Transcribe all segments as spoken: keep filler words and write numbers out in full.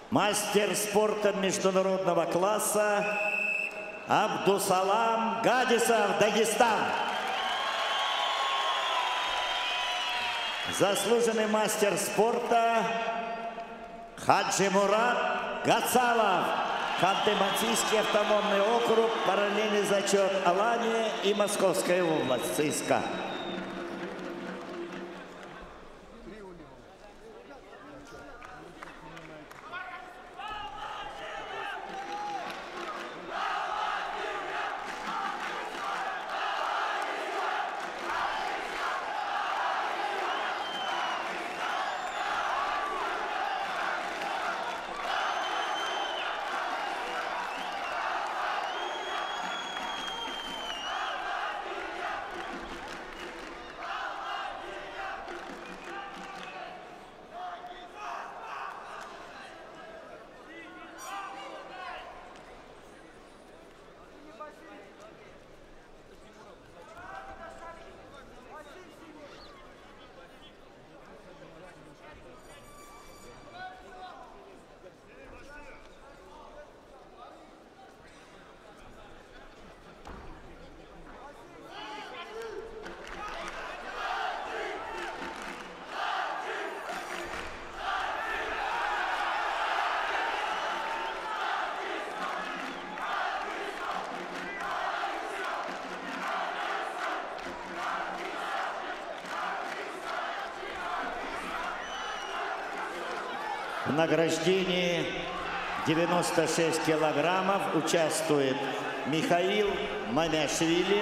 Мастер спорта международного класса Абдусалам Гадисов, Дагестан. Заслуженный мастер спорта Хаджимурат Гацалов, Ханты-Мансийский автономный округ, параллельный зачет Алания и Московская область, ЦСКА. В награждении девяносто шесть килограммов участвует Михаил Мамяшвили,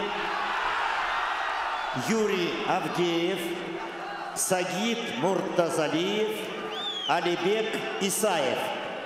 Юрий Авдеев, Сагид Муртазалиев, Алибек Исаев.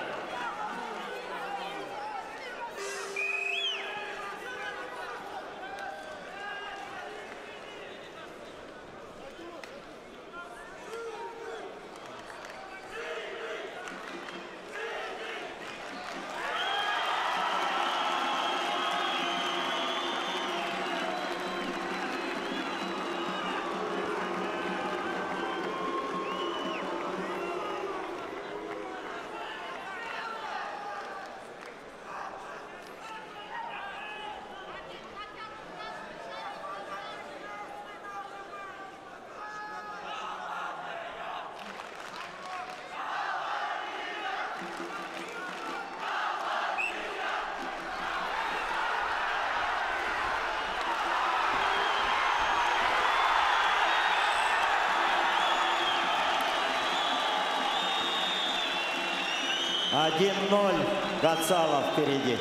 один ноль, Гацалов впереди.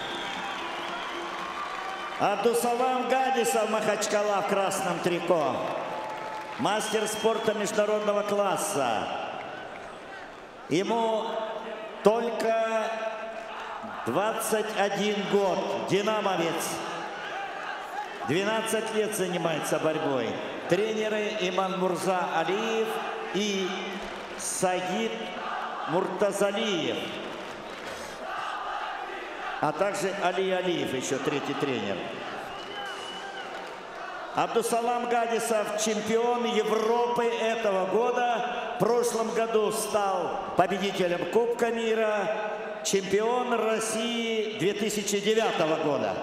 Абдусалам Гадисов, Махачкала в красном трико. Мастер спорта международного класса. Ему только двадцать один год. Динамовец. двенадцать лет занимается борьбой. Тренеры Иманмурза Алиев и Сагид Муртазалиев, а также Али Алиев, еще третий тренер. Абдусалам Гадисов, чемпион Европы этого года. В прошлом году стал победителем Кубка мира, чемпион России две тысячи девятого года.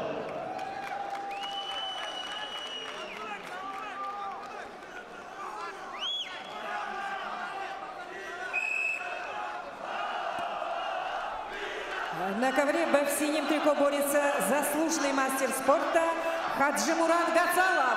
На ковре Б в синем трико борется заслуженный мастер спорта Хаджимурат Гацалов.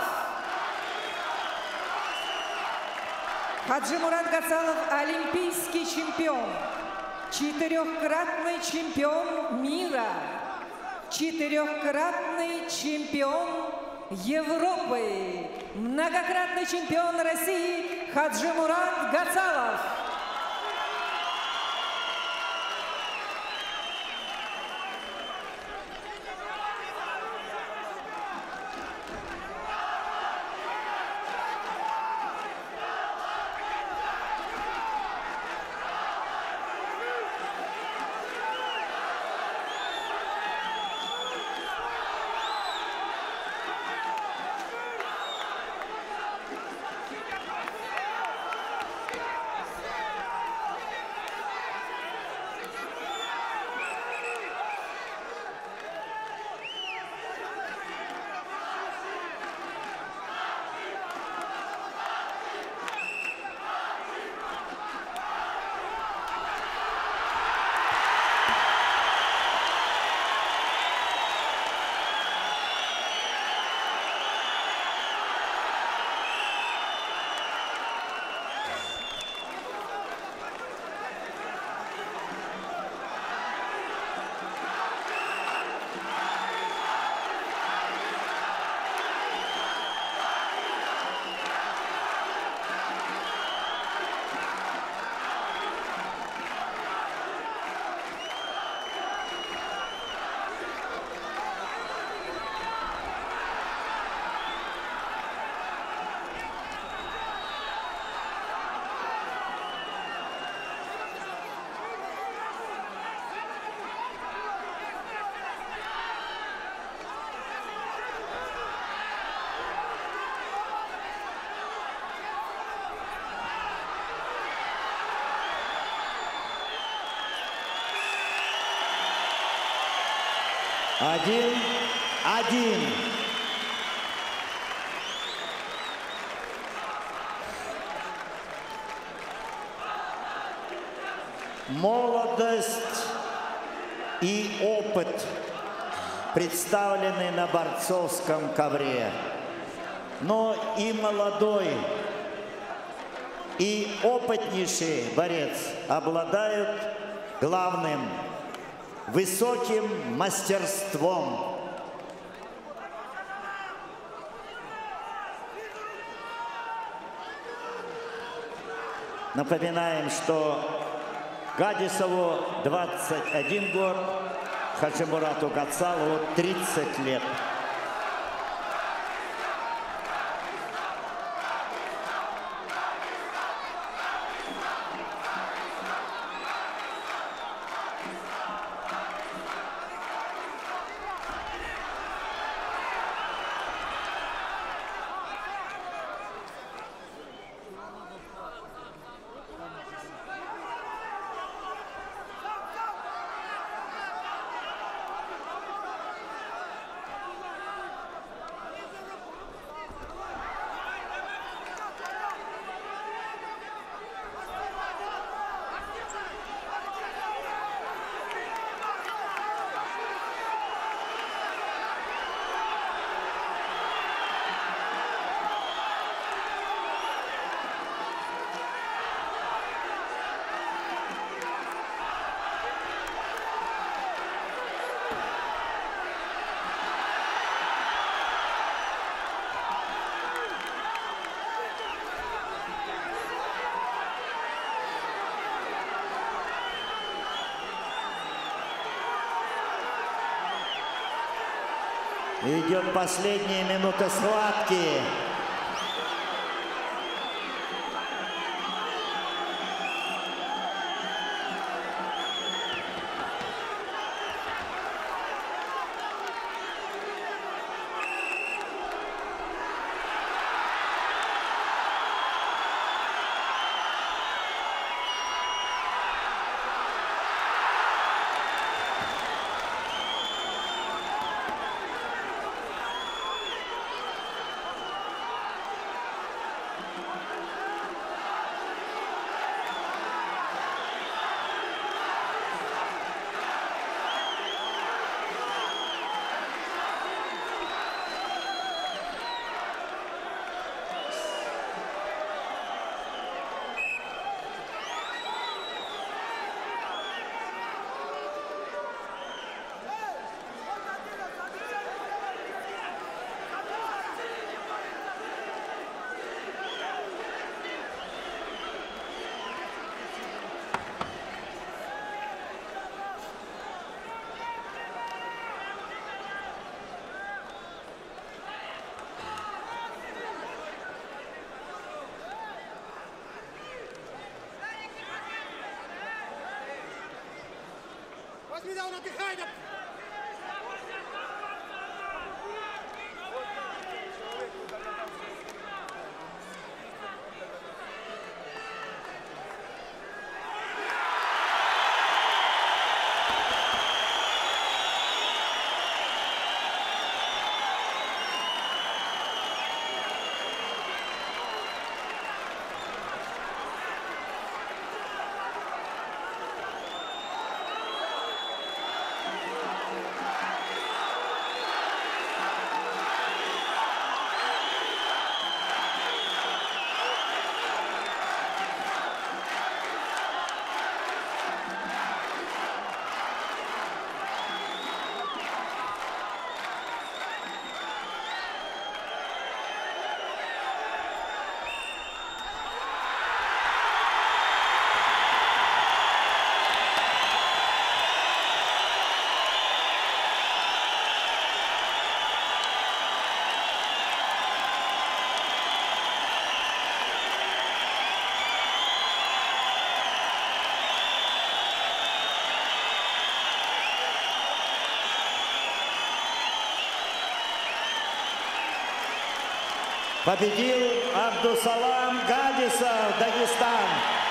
Хаджимурат Гацалов – олимпийский чемпион, четырехкратный чемпион мира, четырехкратный чемпион Европы, многократный чемпион России Хаджимурат Гацалов. Один, один. Молодость и опыт представлены на борцовском ковре. Но и молодой, и опытнейший борец обладают главным – высоким мастерством. Напоминаем, что Гадисову двадцать один год, Хаджимурату Гацалову тридцать лет. Идет последняя минута схватки. Он отдыхает! Победил Абдусалам Гадисов, Дагестан.